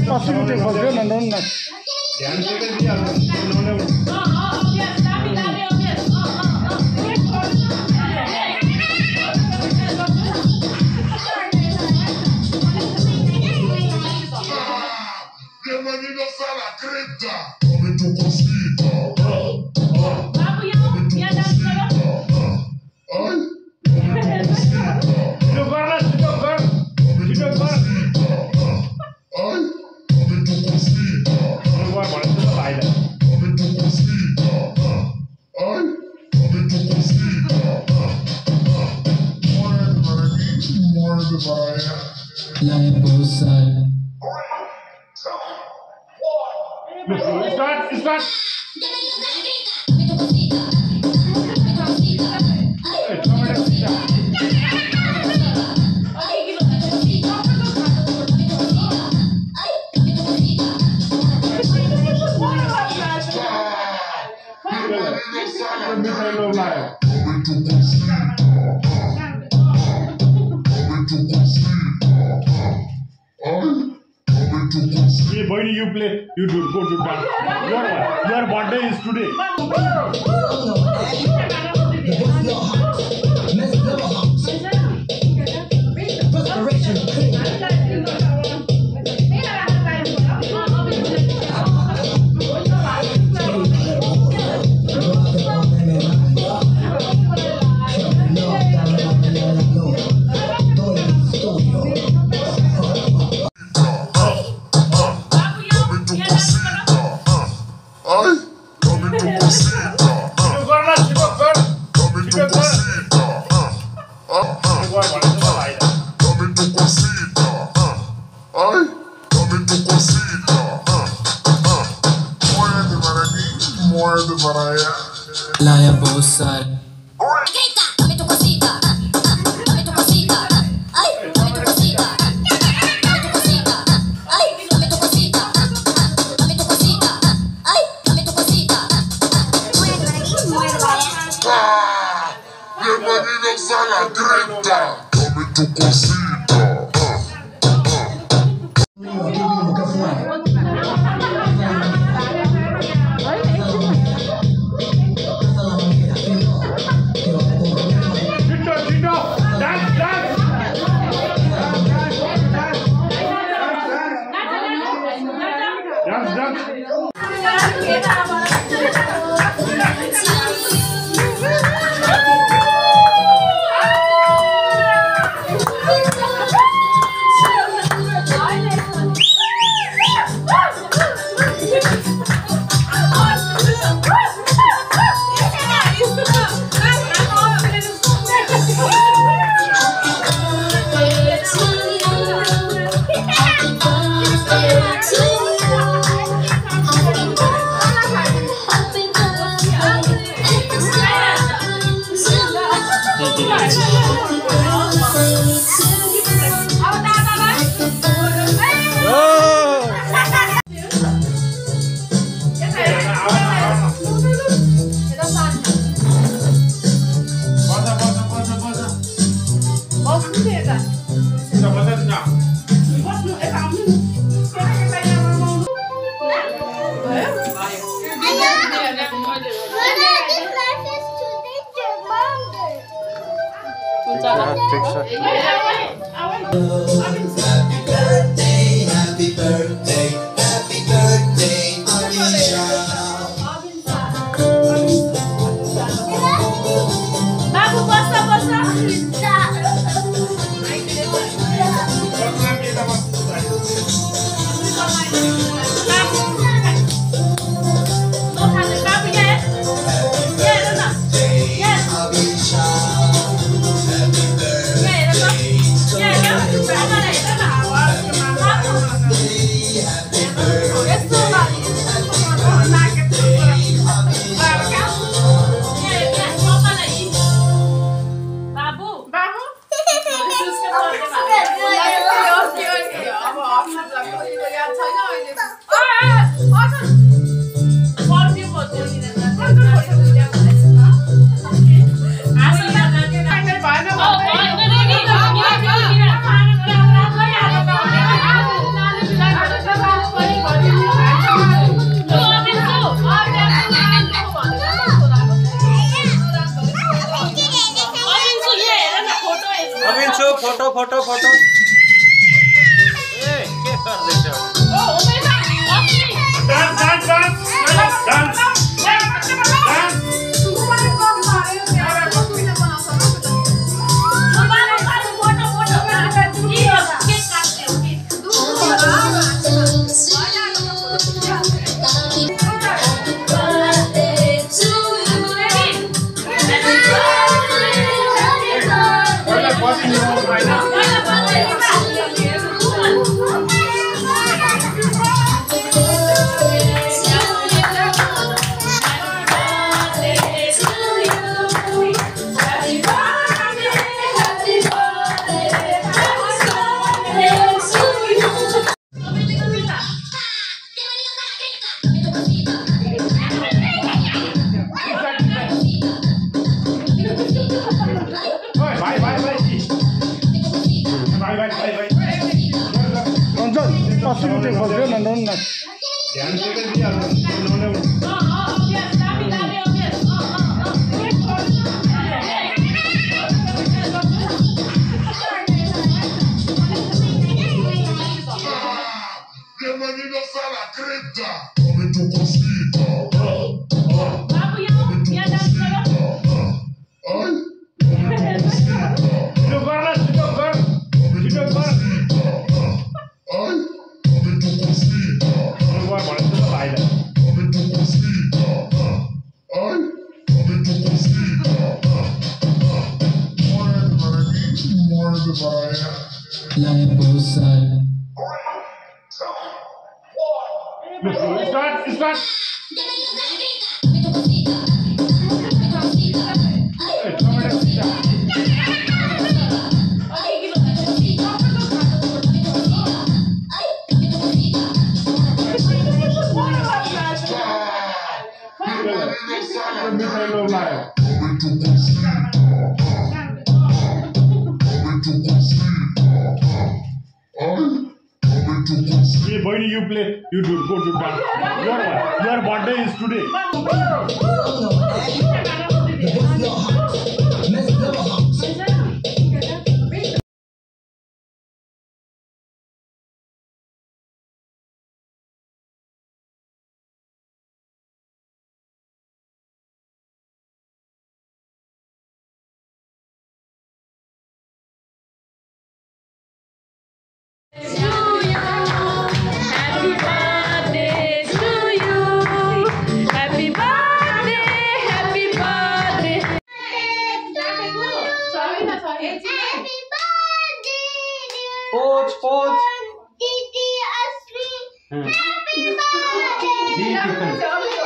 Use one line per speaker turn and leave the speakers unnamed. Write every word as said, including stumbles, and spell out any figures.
पछि उठे खोज्यो न न
ध्यान से कर दिया उन्होंने हां हां यस दाबी दाबी यस हां हां
Bienvenidos a la cripta. Dame tu cosita.
Babu ya ya dance karo.
Ay, dame tu cosita.
Yo garla yo gar. Yo gar.
Ay, dame tu cosita.
Yo gar bhane to bhaiलाई.
Dame tu cosita. Ay, dame tu cosita. Muerde para aquí, muerde para allá.
La esposa.
Start, start. Hey, boy, you play. You do go to dance. Your your birthday is today.
Muerde para allá.
La esposa.
Dame tu cosita, dame tu cosita, ay, dame tu cosita, dame tu cosita, ay, dame tu cosita, dame tu cosita, ay, dame tu cosita. Muerde para aquí, muerde para allá.
Bienvenidos a la cripta. Dame tu cosita.
Dance, dance.
Happy birthday, happy birthday, happy birthday, Abinshu.
Babu basa basa. Photo photo photo ए के कर देछौ
ओ उमेशा okay
dance dance dance dance dance
तुम्हारे को मारे मेरा को कुछ ना बना सकता तुम्हारे साथ फोटो फोटो ये केक काटते ओके
ध्यान से कर दिया उन्होंने
हां हां यस काफी डाले यस हां हां
Bienvenidos a la cripta. Dame tu cosita.
babu ya ya dance karo
Ay, dame tu cosita.
जो करना जो कर जो कर
Ay, dame tu cosita.
जो बार बड़े तो भाई ले
Dame tu cosita. Ay, dame tu cosita. Muerde, muerde, vaya.
लाया बहुत सारा
स्टार्ट स्टार्ट ये बहनी you play you do go to dance your your birthday is today
Happy birthday to you. Happy birthday, happy birthday. Sorry na sorry.
Happy birthday, dear
pose pose
Didi Asri. Happy birthday.
Di